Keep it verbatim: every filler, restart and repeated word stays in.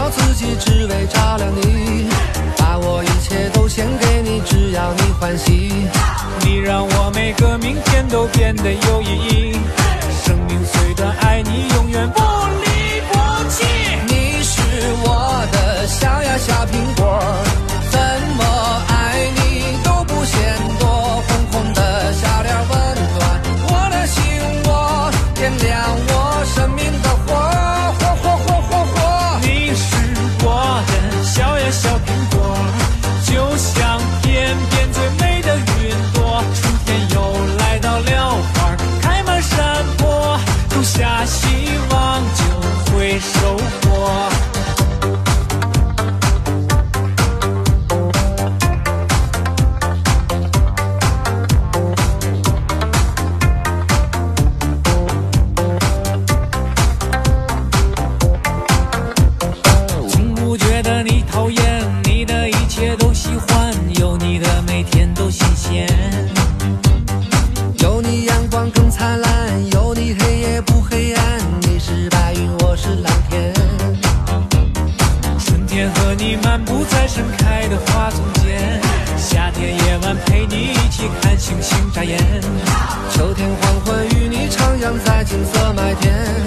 掉自己，只为照亮你。把我一切都献给你，只要你欢喜。 你让我每个明天都变得有意义。生命虽短，爱你永远不离不弃。 你是我的小呀小苹果，怎么爱你都不嫌多。红红的小脸温暖我的心窝，点亮我生命的火，火火火火火。 你是我的小呀小苹果，就像天边最美的云朵。春天又来到了，花开满山坡，种下希望就会收获。每天都新鲜， 有你阳光更灿烂，有你黑夜不黑暗。你是白云，我是蓝天。 春天和你漫步在盛开的花丛间，夏天夜晚陪你一起看星星眨眼。 秋天黄昏与你徜徉在金色麦田。